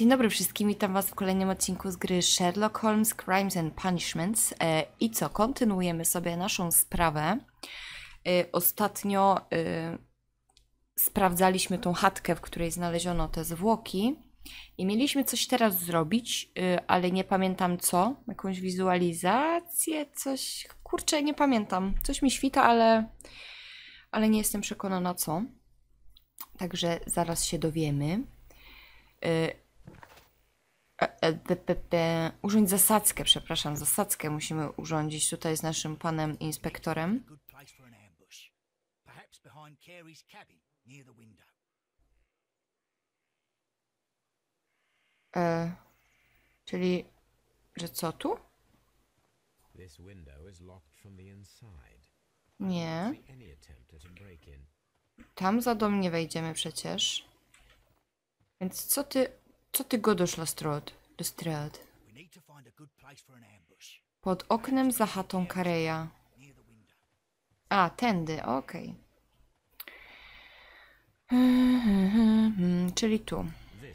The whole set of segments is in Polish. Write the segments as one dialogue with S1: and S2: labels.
S1: Dzień dobry wszystkim, witam was w kolejnym odcinku z gry Sherlock Holmes Crimes and Punishments. I co, kontynuujemy sobie naszą sprawę. Ostatnio sprawdzaliśmy tą chatkę, w której znaleziono te zwłoki i mieliśmy coś teraz zrobić, ale nie pamiętam co. Jakąś wizualizację, coś, kurczę, nie pamiętam. Coś mi świta, ale nie jestem przekonana co. Także zaraz się dowiemy. Urządź zasadzkę, przepraszam, zasadzkę musimy urządzić tutaj z naszym panem inspektorem. Czyli, że co tu? Nie. Tam za dom nie wejdziemy przecież. Więc co ty godosz, Lestrade? Pod oknem za chatą Careya. A, tędy, okej. Czyli tu.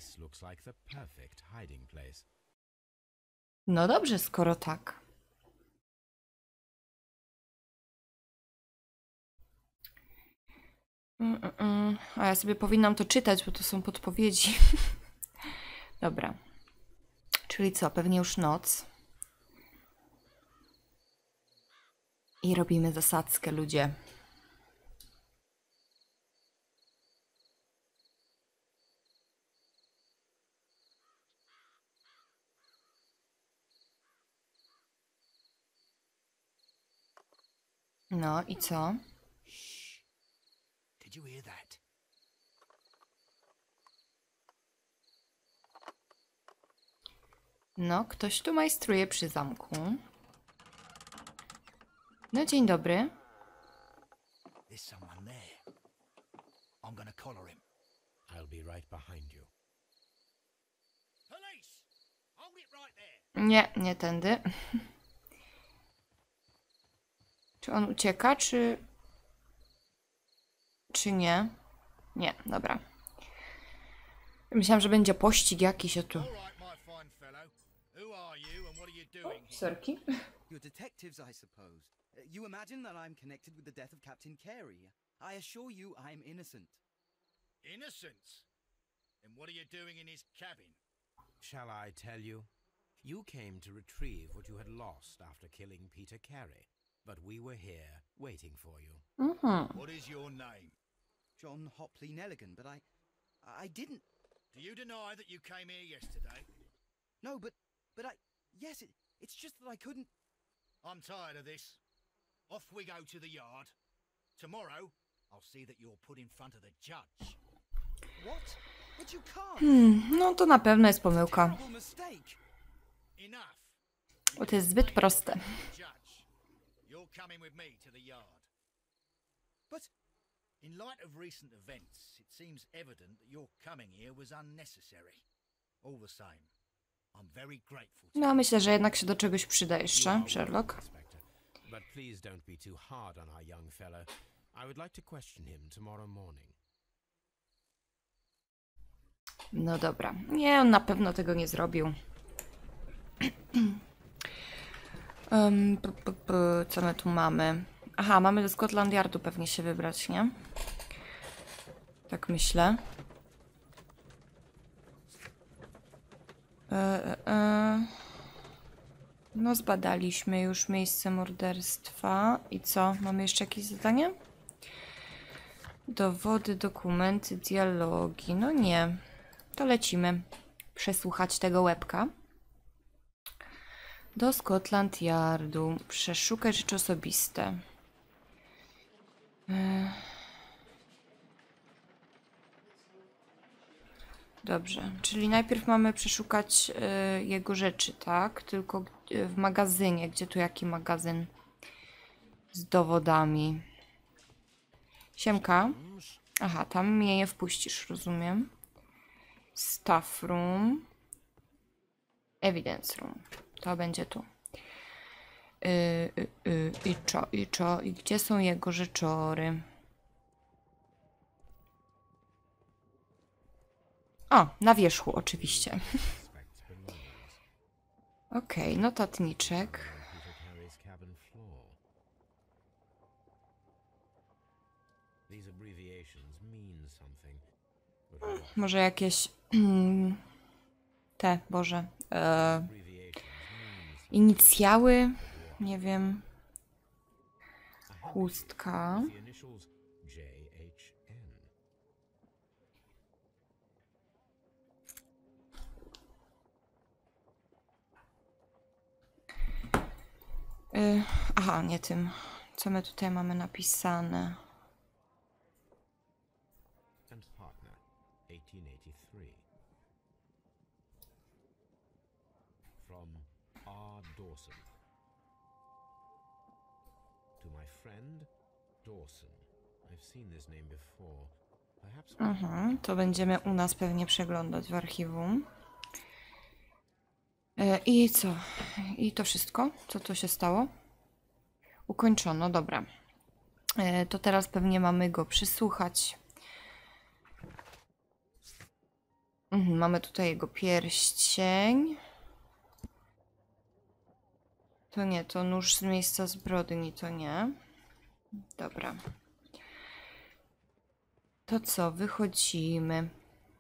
S1: No dobrze, skoro tak. A ja sobie powinnam to czytać, bo to są podpowiedzi. Dobra. Czyli co? Pewnie już noc. I robimy zasadzkę, ludzie. No i co? No, ktoś tu majstruje przy zamku. No, dzień dobry. Nie, nie tędy. Czy on ucieka, czy nie? Nie, dobra. Myślałam, że będzie pościg jakiś, a tu... Sorki.
S2: You're detectives, I suppose. You imagine that I'm connected with the death of Captain Carey. I assure you I'm innocent.
S3: Innocent? Then what are you doing in his cabin?
S4: Shall I tell you? You came to retrieve what you had lost after killing Peter Carey, but we were here waiting for you.
S3: What is your name?
S2: John Hopley Nelligan, but I didn't...
S3: Do you deny that you came here yesterday?
S2: No, but yes, it's just that I couldn't...
S3: I'm tired of this. Off we go to the yard. Tomorrow, I'll see that you're put in front of the judge.
S2: What? But you can't.
S1: No to na pewno jest pomyłka.
S2: Terrible mistake.
S3: Enough.
S1: Bo to jest zbyt proste.
S3: Judge, you're coming with me to the yard.
S2: But
S3: In light of recent events, it seems evident that your coming here was unnecessary. All the same, I'm very grateful to
S1: No, myślę, że jednak się do czegoś przyda jeszcze, Sherlock.
S4: But please don't be too hard on our young fellow. I would like to question him tomorrow morning.
S1: No dobra. Nie, on na pewno tego nie zrobił. Co my tu mamy? Aha, mamy do Scotland Yardu pewnie się wybrać, nie? Tak myślę. No, zbadaliśmy już miejsce morderstwa. I co? Mamy jeszcze jakieś zadanie? Dowody, dokumenty, dialogi. No nie. To lecimy. Przesłuchać tego łebka. Do Scotland Yardu. Przeszukać rzeczy osobiste. Dobrze, czyli najpierw mamy przeszukać jego rzeczy, tak? Tylko w magazynie. Gdzie tu jaki magazyn z dowodami? Siemka. Aha, tam mnie nie wpuścisz, rozumiem. Staff room. Evidence room. To będzie tu. I gdzie są jego rzeczory? O, na wierzchu oczywiście.
S4: Suspect's belongings.
S1: Okej, notatniczek.
S4: Peter Carey's cabin floor. These abbreviations mean something. But what
S1: Może jakieś... te, Boże.
S4: abbreviations mean
S1: Inicjały? Nie wiem.
S4: something.
S1: Chustka.
S4: The initials JHN.
S1: Aha, nie tym. Co my tutaj mamy napisane?
S4: And partner, 1883. From R. Dawson. To my friend, Dawson. I've seen this name before. Perhaps
S1: To będziemy u nas pewnie przeglądać w archiwum. I co? I to wszystko? Co tu się stało? Ukończono, dobra. To teraz pewnie mamy go przysłuchać. Mamy tutaj jego pierścień. To nie, to nóż z miejsca zbrodni, to nie. Dobra. To co, wychodzimy.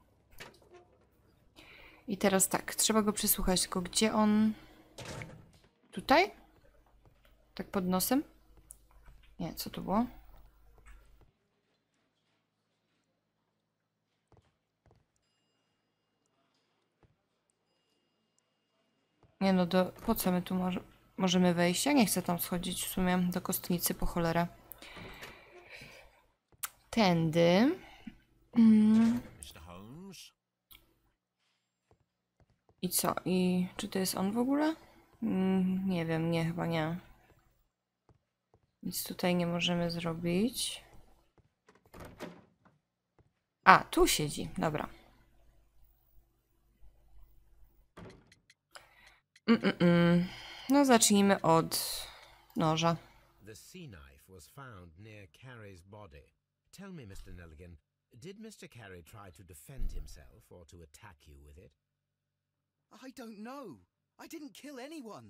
S1: I teraz tak, trzeba go przysłuchać, tylko gdzie on... Tutaj? Tak pod nosem? Nie, co to było? Nie no, po co my tu możemy wejść? Ja nie chcę tam schodzić w sumie do kostnicy po cholerę. Tędy.
S3: Mr. Holmes?
S1: I co? I czy to jest on w ogóle? Nie wiem, nie, chyba nie. Nic tutaj nie możemy zrobić. A, tu siedzi, dobra. No zacznijmy od noża.
S4: the sea knife was found near Carey's body. Tell me, Mr. Nelligan, did Mr. Carey try to defend himself or to attack you with it?
S2: I don't know. I didn't kill anyone.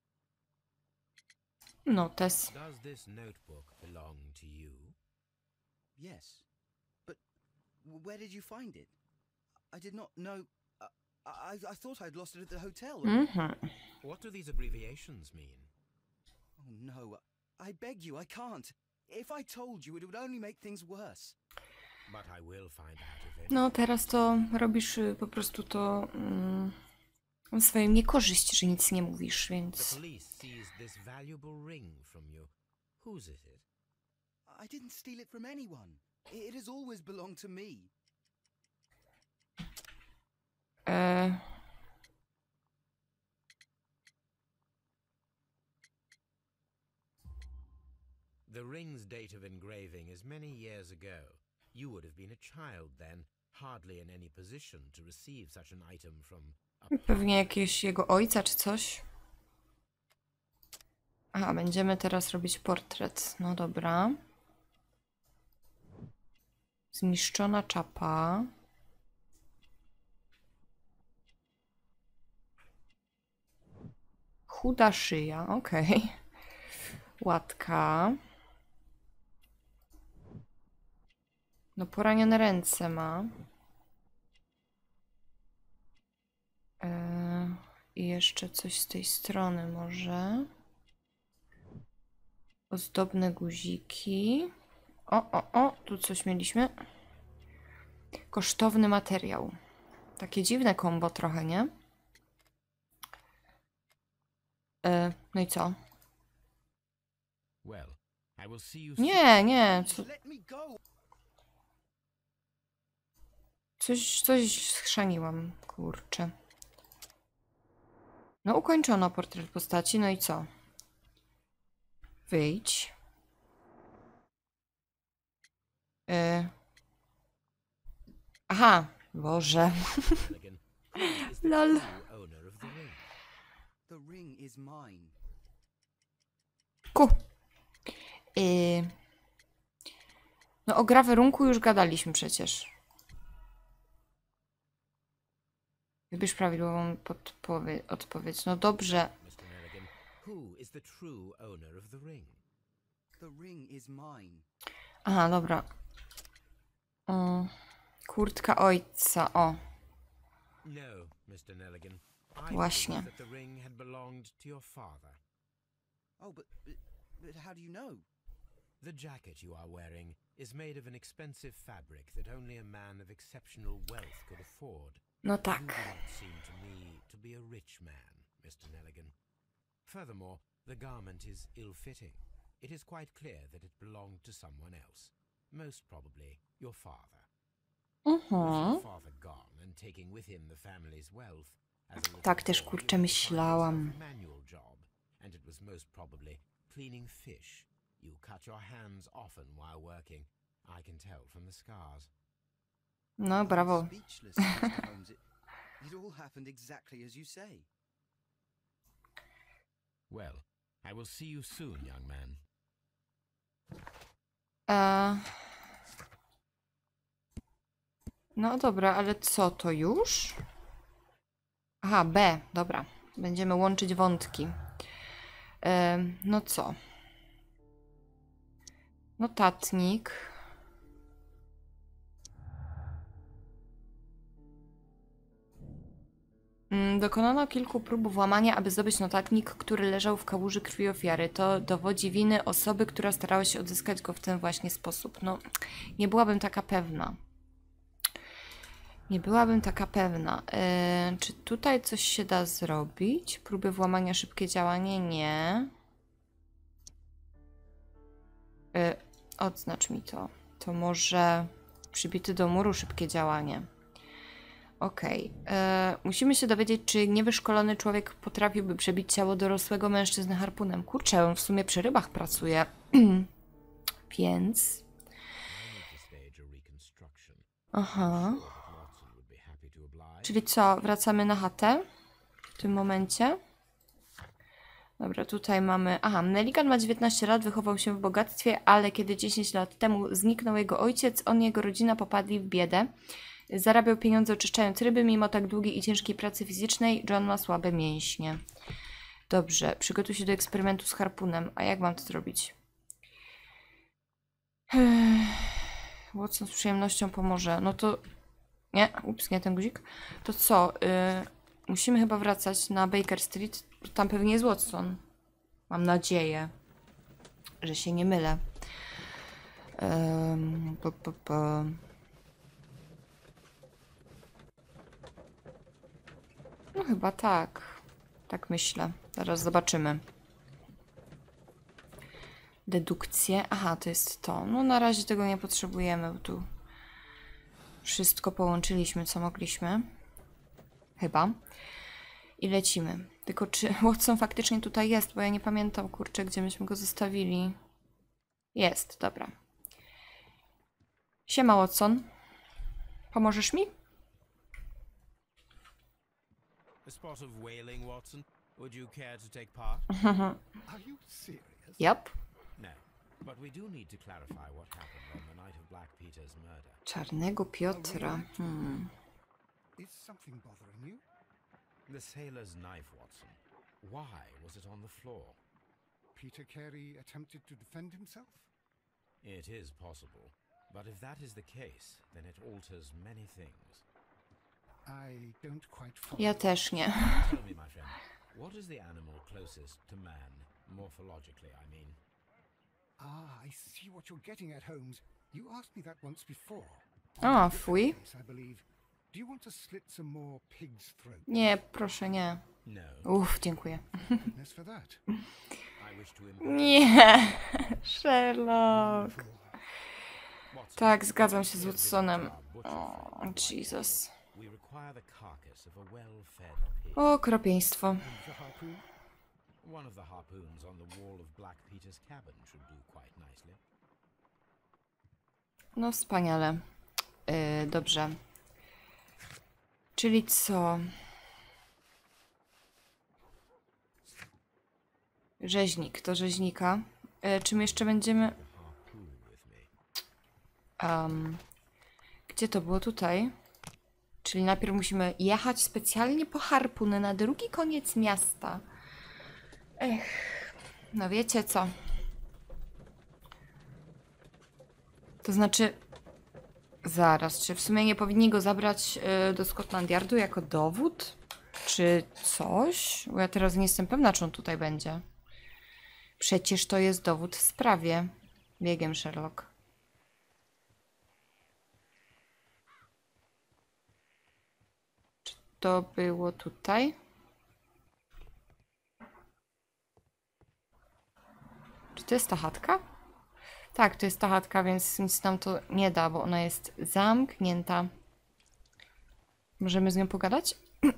S1: Notes.
S4: Does this notebook belong to you?
S2: Yes. But where did you find it? I did not know. I thought I'd lost it at the hotel.
S4: What do these abbreviations mean?
S2: Oh no. I beg you, I can't. If I told you, it would only make things worse.
S4: But I will find out if it.
S1: No teraz to robisz po prostu to w swoją niekorzyść, że nic nie mówisz,
S4: The
S1: więc...
S4: police seized this valuable ring from you. Whose is it?
S2: I didn't steal it from anyone. It has always belonged to me.
S4: The ring's date of engraving is many years ago. You would have been a child then, hardly in any position to receive such an item from a
S1: Pewnie jakiegoś jego ojca czy coś. Aha, będziemy teraz robić portret. No dobra. Zniszczona czapa. Chuda szyja, okej. Łatka. No poranione ręce ma. I jeszcze coś z tej strony może. Ozdobne guziki. O, tu coś mieliśmy. Kosztowny materiał. Takie dziwne kombo trochę, nie? No i co?
S4: Well, I will see you
S1: Nie,
S2: Let me go.
S1: coś schrzaniłam, kurczę. No ukończono portret postaci, no i co? Wyjdź. Aha, Boże.
S4: Nelligan. Who is the
S1: Lol.
S4: true owner of the ring?
S2: The ring is mine.
S1: No o grawerunku już gadaliśmy przecież. Wybierz prawidłową odpowiedź. No dobrze.
S4: Mr. Nelligan, who is the true owner of the ring?
S2: The ring is mine.
S1: Aha, dobra. Kurtka ojca, o.
S4: No, Mr. Nelligan. I
S1: Właśnie.
S4: believe that the ring had belonged to your father.
S2: Oh, but how do you know?
S4: The jacket you are wearing is made of an expensive fabric that only a man of exceptional wealth could afford.
S1: No
S4: You do
S1: tak.
S4: not seem to me to be a rich man, Mr. Nelligan. Furthermore, the garment is ill-fitting. It is quite clear that it belonged to someone else. Most probably your father. With your father gone and taking with him the family's wealth, as a little
S1: Tak też,
S4: boy,
S1: kurczę,
S4: you had to find
S1: myślałam.
S4: yourself a manual job, and it was most probably cleaning fish. You cut your hands often while working. I can tell from the scars.
S1: No, brawo.
S2: Speechless, Mr. Holmes. It all happened exactly as you say.
S4: Well, I will see you soon, young man.
S1: No dobra, ale co to już? Aha, B, dobra. Będziemy łączyć wątki. No co? Notatnik. Dokonano kilku prób włamania, aby zdobyć notatnik, który leżał w kałuży krwi ofiary. To dowodzi winy osoby, która starała się odzyskać go w ten właśnie sposób. No, nie byłabym taka pewna. Nie byłabym taka pewna. Czy tutaj coś się da zrobić? Próby włamania, szybkie działanie? Nie. Odznacz mi to. To może przybity do muru, szybkie działanie. Okej. Musimy się dowiedzieć, czy niewyszkolony człowiek potrafiłby przebić ciało dorosłego mężczyzny harpunem. Kurczę, on w sumie przy rybach pracuje. Więc... Aha. Czyli co? Wracamy na chatę? W tym momencie? Dobra, tutaj mamy... Aha, Nelligan ma 19 lat, wychował się w bogactwie, ale kiedy 10 lat temu zniknął jego ojciec, on i jego rodzina popadli w biedę. Zarabiał pieniądze oczyszczając ryby, mimo tak długiej i ciężkiej pracy fizycznej, John ma słabe mięśnie. Dobrze, przygotuj się do eksperymentu z harpunem. A jak mam to zrobić? Watson z przyjemnością pomoże. No to... Nie, ups, nie ten guzik. To co? Musimy chyba wracać na Baker Street. Tam pewnie jest Watson. Mam nadzieję, że się nie mylę. No chyba tak. Tak myślę. Zaraz zobaczymy. Dedukcje. Aha, to jest to. No na razie tego nie potrzebujemy, bo tu wszystko połączyliśmy, co mogliśmy. Chyba. I lecimy. Tylko czy Watson faktycznie tutaj jest, bo ja nie pamiętam, kurczę, gdzie myśmy go zostawili. Jest, dobra. Siema, Watson. Pomożesz mi?
S4: A spot of whaling, Watson. Would you care to take part?
S5: Are you serious?
S1: Yep.
S4: No, but we do need to clarify what happened on the night of Black Peter's murder.
S1: Czarnego Piotra.
S5: Is something bothering you?
S4: The sailor's knife, Watson. Why was it on the floor?
S5: Peter Carey attempted to defend himself?
S4: It is possible, but if that is the case, then it alters many things.
S5: I don't quite follow.
S1: Ja też nie.
S4: Tell me, my friend, what is the animal closest to man, morphologically, I mean?
S5: I see what you're getting at, Holmes. You asked me that once before.
S1: O, fuj.
S5: Yes, I believe. Do you want to slit some more pig's throat?
S1: Nie, proszę, nie.
S4: No.
S1: Uff, dziękuję.
S5: Goodness for that.
S4: I wish to
S1: Nie, Sherlock.
S4: Watson,
S1: Tak, zgadzam się z
S4: here's the
S1: Watsonem.
S4: jar butcher
S1: O,
S4: friend.
S1: Jesus.
S4: We require the carcass of a well-fed pig.
S1: Okropieństwo.
S5: The harpoon?
S4: One of the harpoons on the wall of Black Peter's cabin should do quite nicely.
S1: No wspaniale. Dobrze. Czyli co? Rzeźnik, to rzeźnika. Czym jeszcze będziemy...
S4: Harpoon with me.
S1: Gdzie to było? Tutaj? Czyli najpierw musimy jechać specjalnie po harpun na drugi koniec miasta. Ech, no wiecie co? To znaczy... Zaraz, czy w sumie nie powinni go zabrać do Scotland Yardu jako dowód? Czy coś? Bo ja teraz nie jestem pewna, czy on tutaj będzie. Przecież to jest dowód w sprawie. Biegiem, Sherlock. Czy to było tutaj? Czy to jest ta chatka? Tak, to jest ta chatka, więc nic nam to nie da, bo ona jest zamknięta. Możemy z nią pogadać?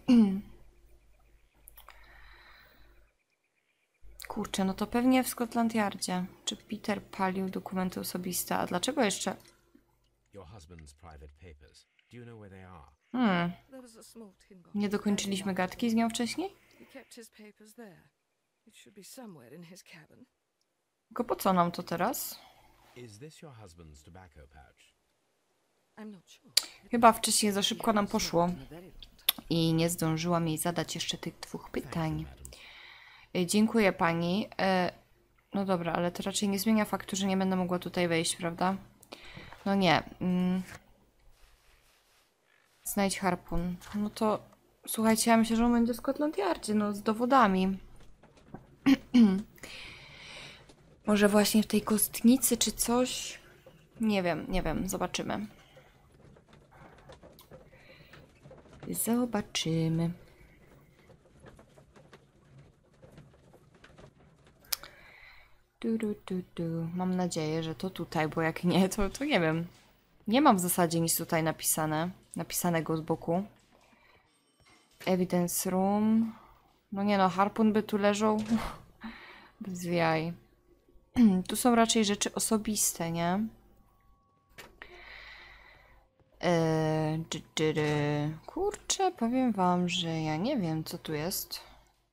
S1: Kurczę, no to pewnie w Scotland Yardzie. Czy Peter palił dokumenty osobiste? A dlaczego jeszcze...
S4: Your husband's private papers. Do you know where they are?
S6: There was a small tin box.
S1: Nie dokończyliśmy gadki z nią wcześniej?
S6: He kept his papers there. It should be somewhere in his cabin.
S1: Tylko po co nam to teraz?
S4: Is this your husband's tobacco pouch?
S6: I'm not sure.
S1: Chyba wcześniej za szybko nam poszło. I nie zdążyłam jej zadać jeszcze tych 2 pytań. Dziękuję pani. No dobra, ale to raczej nie zmienia faktu, że nie będę mogła tutaj wejść, prawda? No nie. Znajdź harpun. No to słuchajcie, ja myślę, że on będzie w Scotland Yardzie, no z dowodami. Może właśnie w tej kostnicy czy coś? Nie wiem, zobaczymy. Zobaczymy. Mam nadzieję, że to tutaj, bo jak nie, to nie wiem. Nie mam w zasadzie nic tutaj napisanego z boku. Evidence room. No nie no, harpun by tu leżał. Bez jaj. Tu są raczej rzeczy osobiste, nie? Kurczę, powiem wam, że ja nie wiem, co tu jest.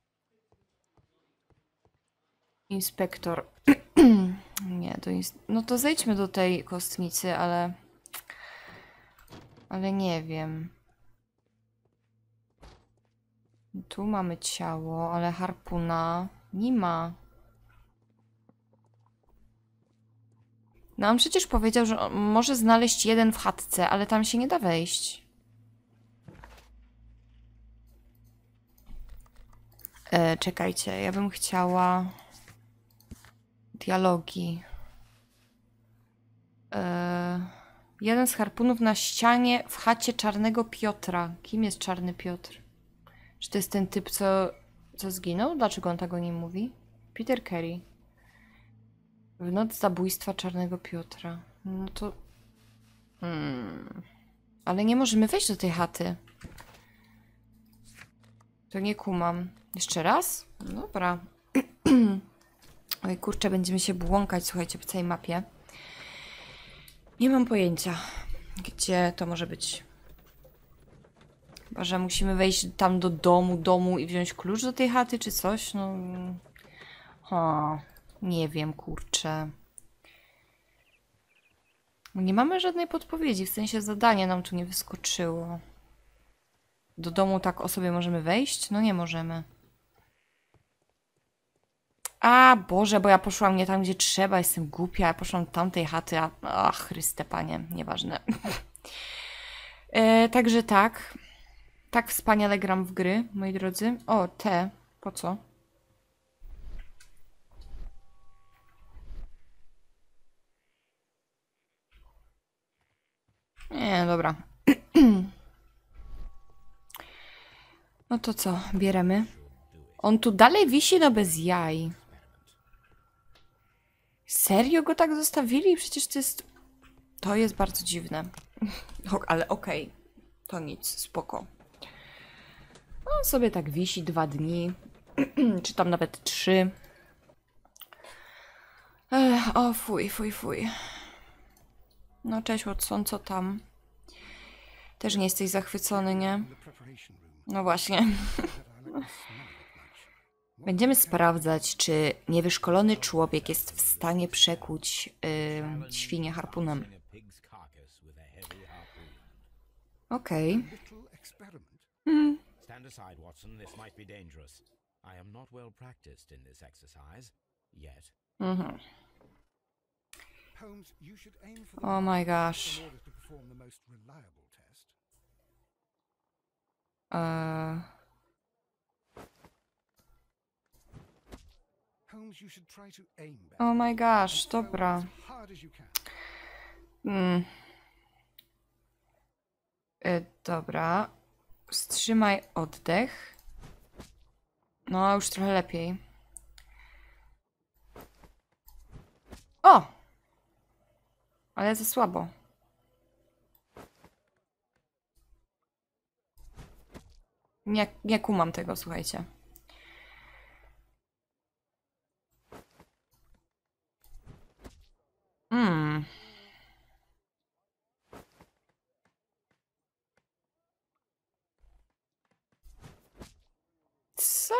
S1: Inspektor. Nie, to jest... No to zejdźmy do tej kostnicy, ale... Ale nie wiem. Tu mamy ciało, ale harpuna nie ma. No on przecież powiedział, że on może znaleźć jeden w chatce, ale tam się nie da wejść. Czekajcie, ja bym chciała... Dialogi. Jeden z harpunów na ścianie w chacie Czarnego Piotra. Kim jest Czarny Piotr? Czy to jest ten typ, co zginął? Dlaczego on tak o nim mówi? Peter Carey. W noc zabójstwa Czarnego Piotra. No to... Ale nie możemy wejść do tej chaty. To nie kumam. Jeszcze raz? Dobra. Oj kurczę, będziemy się błąkać, słuchajcie, po całej mapie. Nie mam pojęcia, gdzie to może być. Chyba, że musimy wejść tam do domu i wziąć klucz do tej chaty, czy coś, no... Nie wiem, kurczę. Nie mamy żadnej podpowiedzi, w sensie zadanie nam tu nie wyskoczyło. Do domu tak o sobie możemy wejść? No nie możemy. A, Boże, bo ja poszłam nie tam, gdzie trzeba, jestem głupia, ja poszłam do tamtej chaty, a... Ach, Chryste Panie, nieważne. Także tak. Tak wspaniale gram w gry, moi drodzy. O, po co? Nie, dobra. No to co, bierzemy? On tu dalej wisi, no bez jaj. Serio go tak zostawili? Przecież to jest bardzo dziwne. Ale okej. To nic, spoko. On sobie tak wisi 2 dni. Czy tam nawet 3. O, fuj. No cześć Watson, co tam? Też nie jesteś zachwycony, nie? No właśnie. Będziemy sprawdzać, czy niewyszkolony człowiek jest w stanie przekuć świnię harpunem. Okej.
S4: Stand aside, Watson. This might be dangerous. I am not well practiced in this exercise. Yet.
S5: Holmes, you should aim for the
S1: Oh my
S5: mark
S1: gosh.
S5: in order to perform the most reliable test. Holmes, you should try to aim better.
S1: Oh my gosh,
S5: Throw
S1: dobra.
S5: as hard as you can.
S1: Dobra. Wstrzymaj oddech. No, już trochę lepiej. O! Ale za słabo. Nie kumam tego, słuchajcie. Co?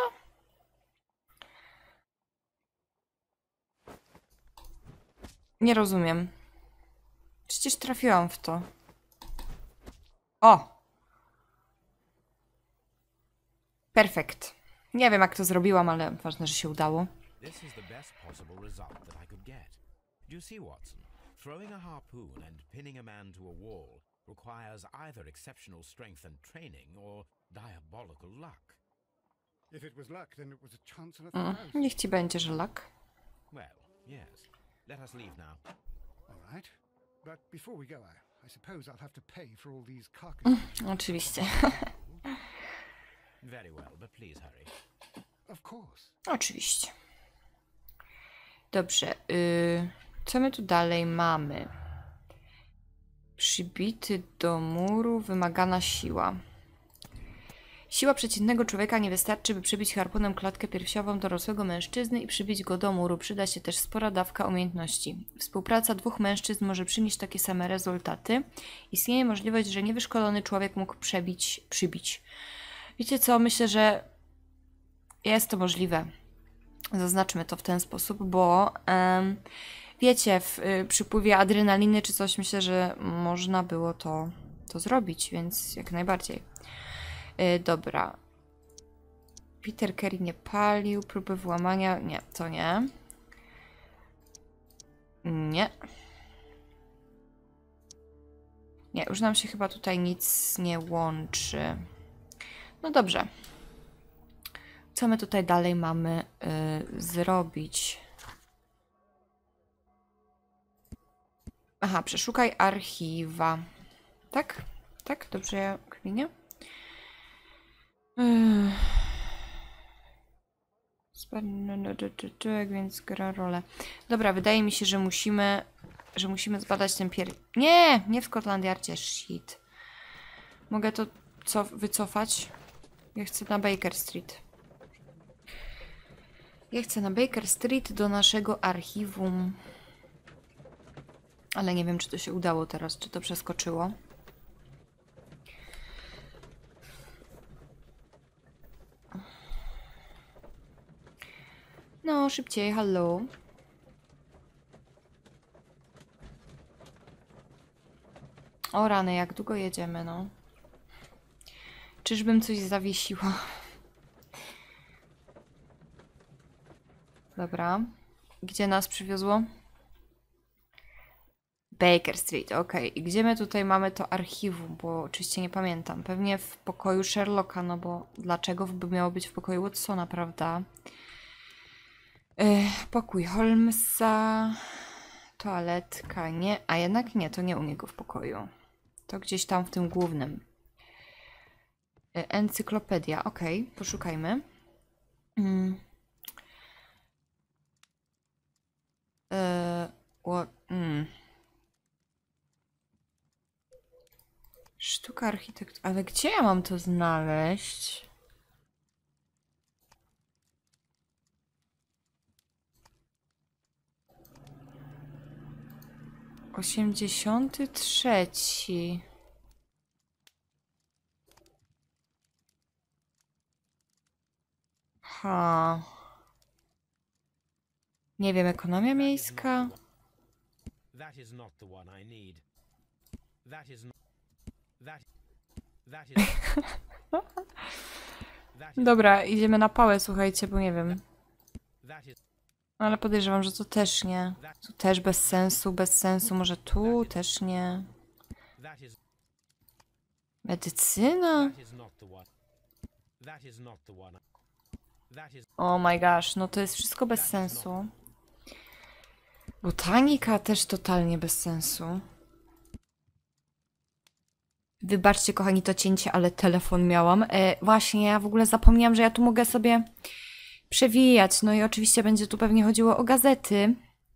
S1: Nie rozumiem. Przecież trafiłam w to. O! Perfekt. Nie wiem, jak to zrobiłam, ale ważne, że się udało.
S4: This is the best possible result that I could get. Do you see, Watson? Throwing a harpoon and pinning a man to a wall requires either exceptional strength and training or diabolical luck.
S5: If it was luck, then it was a chance in a thousand.
S1: Niech ci będzie, że lak.
S4: Well, yes. Let us leave now.
S5: All right. But before we go, I suppose I'll have to pay for all these carcasses.
S1: Oczywiście.
S4: Very well, but please hurry.
S5: Of course.
S1: Oczywiście. Dobrze. Co my tu dalej mamy? Przybity do muru, wymagana siła. Siła przeciętnego człowieka nie wystarczy, by przybić harpunem klatkę piersiową dorosłego mężczyzny i przybić go do muru. Przyda się też spora dawka umiejętności. Współpraca dwóch mężczyzn może przynieść takie same rezultaty. Istnieje możliwość, że niewyszkolony człowiek mógł przybić. Wiecie co? Myślę, że jest to możliwe. Zaznaczmy to w ten sposób, bo wiecie, w przypływie adrenaliny czy coś, myślę, że można było to zrobić, więc jak najbardziej. Dobra. Peter Carey nie palił, próby włamania. Nie, to nie. Nie. Nie, już nam się chyba tutaj nic nie łączy. No dobrze. Co my tutaj dalej mamy zrobić? Aha, przeszukaj archiwa. Tak? Tak? Dobrze ja kminię? Więc gra rolę. Dobra, wydaje mi się, że musimy zbadać ten Nie w Scotland Yardzie, shit. Mogę to wycofać? Ja chcę na Baker Street. Ja chcę na Baker Street do naszego archiwum. Ale nie wiem, czy to się udało teraz, czy to przeskoczyło. No, szybciej, hallo. O rany, jak długo jedziemy, no. Czyżbym coś zawiesiła? Dobra. Gdzie nas przywiozło? Baker Street, ok. I gdzie my tutaj mamy to archiwum? Bo oczywiście nie pamiętam. Pewnie w pokoju Sherlocka, no bo dlaczego by miało być w pokoju Watsona, prawda? Pokój Holmesa. Toaletka, nie. A jednak nie, to nie u niego w pokoju. To gdzieś tam w tym głównym. Encyklopedia, ok. Poszukajmy. Sztuka architektura. Ale gdzie ja mam to znaleźć? Osiemdziesiąty trzeci. Ha. Nie wiem, ekonomia miejska.
S4: That is... that is...
S1: Dobra, idziemy na pałę, słuchajcie, bo nie wiem.
S4: That is...
S1: Ale podejrzewam, że to też nie. Tu też bez sensu, bez sensu. Może tu też nie.
S4: That is...
S1: Medycyna?
S4: That is not the one. That is not the one. That is...
S1: Oh my gosh, no to jest wszystko bez sensu. Botanika też totalnie bez sensu. Wybaczcie, kochani, to cięcie, ale telefon miałam. Właśnie, ja w ogóle zapomniałam, że ja tu mogę sobie przewijać. No i oczywiście będzie tu pewnie chodziło o gazety.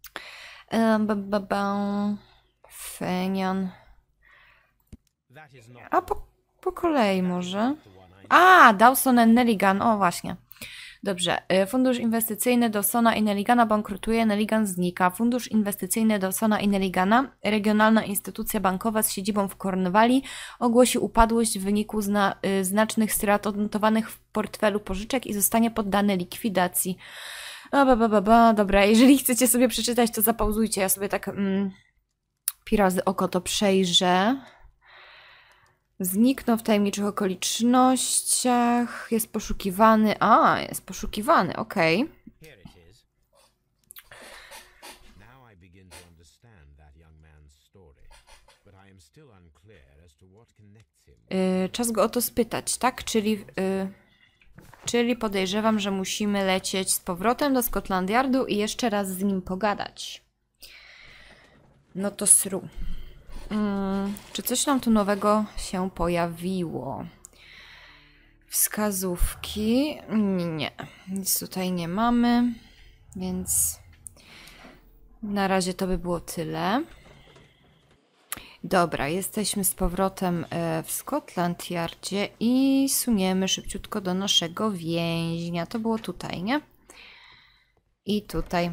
S1: Fenian.
S4: That is not...
S1: A po kolei może.
S4: the one I...
S1: A, Dawson and Nelligan. O, właśnie. Dobrze. Fundusz inwestycyjny Dawsona i Nelligana bankrutuje. Nelligan znika. Fundusz inwestycyjny Dawsona i Nelligana, regionalna instytucja bankowa z siedzibą w Cornwalli, ogłosi upadłość w wyniku znacznych strat odnotowanych w portfelu pożyczek i zostanie poddany likwidacji. Dobra, jeżeli chcecie sobie przeczytać, to zapauzujcie. Ja sobie tak pi razy oko to przejrzę. Zniknął w tajemniczych okolicznościach. Jest poszukiwany. A, jest poszukiwany, okej.
S4: Here it is. Now I begin to understand that young man's story, but I am still unclear as to what connects him.
S1: Czas go o to spytać, tak? Czyli podejrzewam, że musimy lecieć z powrotem do Scotland Yardu i jeszcze raz z nim pogadać. No to sru. Czy coś nam tu nowego się pojawiło? Wskazówki? Nie. Nic tutaj nie mamy, więc na razie to by było tyle. Dobra, jesteśmy z powrotem w Scotland Yardzie i suniemy szybciutko do naszego więźnia. To było tutaj, nie? I tutaj.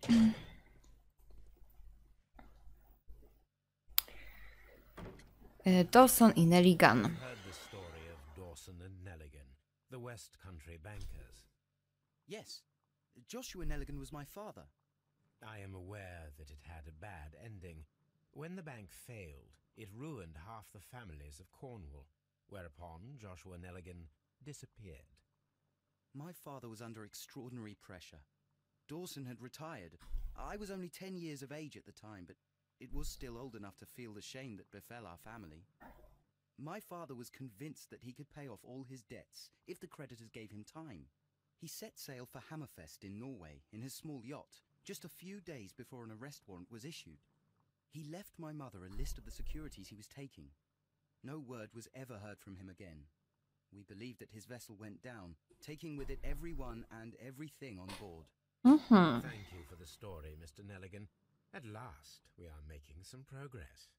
S1: Dawson i Nelligan.
S4: Heard the story of Dawson and Nelligan, the West Country bankers.
S2: Yes, Joshua Nelligan was my father.
S4: I am aware that it had a bad ending. When the bank failed, it ruined half the families of Cornwall, whereupon Joshua Nelligan disappeared.
S2: My father was under extraordinary pressure. Dawson had retired. I was only 10 years of age at the time, but it was still old enough to feel the shame that befell our family. My father was convinced that he could pay off all his debts if the creditors gave him time. He set sail for Hammerfest in Norway in his small yacht, just a few days before an arrest warrant was issued. He left my mother a list of the securities he was taking. No word was ever heard from him again. We believe that his vessel went down, taking with it everyone and everything on board.
S4: Thank you for the story, Mr. Nelligan. At last, we are making some progress.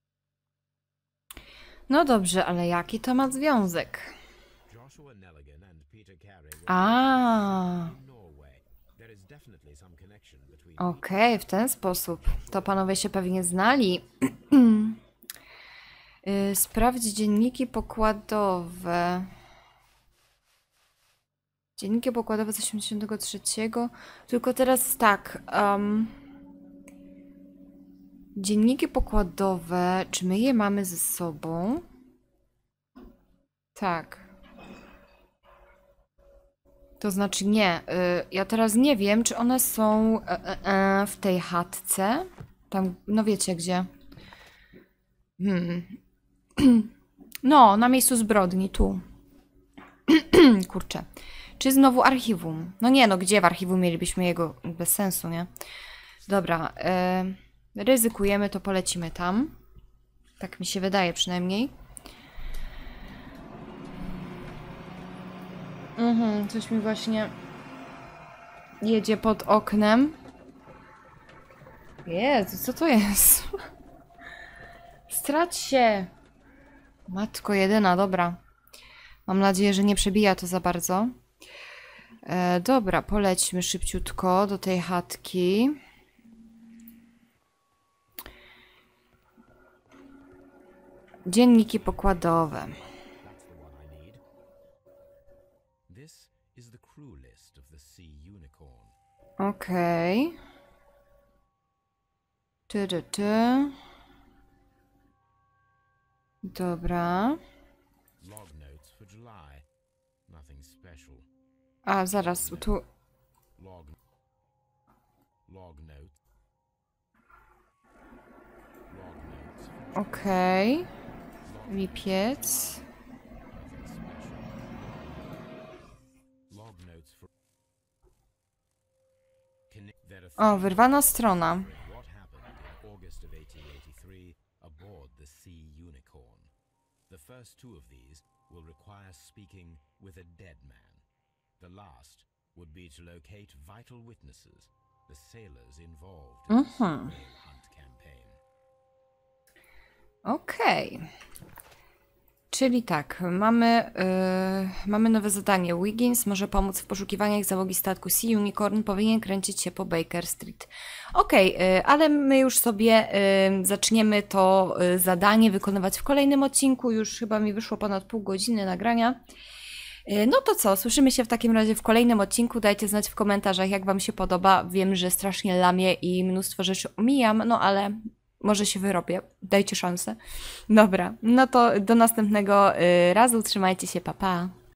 S1: No dobrze, ale jaki to ma związek?
S4: Joshua Nelligan and Peter Carey were
S1: A,
S4: in Norway. There is definitely some connection between
S1: okej, w ten sposób. To panowie się pewnie znali. Sprawdź dzienniki pokładowe. Dzienniki pokładowe z 83. Tylko teraz tak. Dzienniki pokładowe, czy my je mamy ze sobą? Tak. To znaczy nie. Ja teraz nie wiem, czy one są w tej chatce. Tam, no wiecie gdzie. No, na miejscu zbrodni, tu. Kurczę. Czy znowu archiwum? No nie, no gdzie w archiwum mielibyśmy jego? Bez sensu, nie? Dobra. Ryzykujemy, to polecimy tam. Tak mi się wydaje przynajmniej. Coś mi właśnie jedzie pod oknem. Jezu, co to jest? Strać się! Matko jedyna, dobra. Mam nadzieję, że nie przebija to za bardzo. Dobra, polećmy szybciutko do tej chatki. Dzienniki pokładowe.
S4: That's the one I need. This is the crew list of the Sea Unicorn.
S1: Okej. Dobra.
S4: Log notes for July. Nothing special.
S1: A, zaraz, tu...
S4: Log notes. Log notes.
S1: Okej. Lipiec.
S4: Nothing special. Log notes for. There are
S1: O, wyrwana strona.
S4: what happened in August of 1883 aboard the Sea Unicorn. The first two of these will require speaking with a dead man. The last would be to locate vital witnesses, the sailors involved in the whale hunt campaign.
S1: Okej. Czyli tak, mamy nowe zadanie. Wiggins może pomóc w poszukiwaniach załogi statku Sea Unicorn. Powinien kręcić się po Baker Street. Okej, ale my już sobie zaczniemy to zadanie wykonywać w kolejnym odcinku. Już chyba mi wyszło ponad pół godziny nagrania. No to co, słyszymy się w takim razie w kolejnym odcinku. Dajcie znać w komentarzach, jak wam się podoba. Wiem, że strasznie lamię i mnóstwo rzeczy omijam, no ale może się wyrobię. Dajcie szansę. Dobra, no to do następnego razu. Trzymajcie się, pa pa.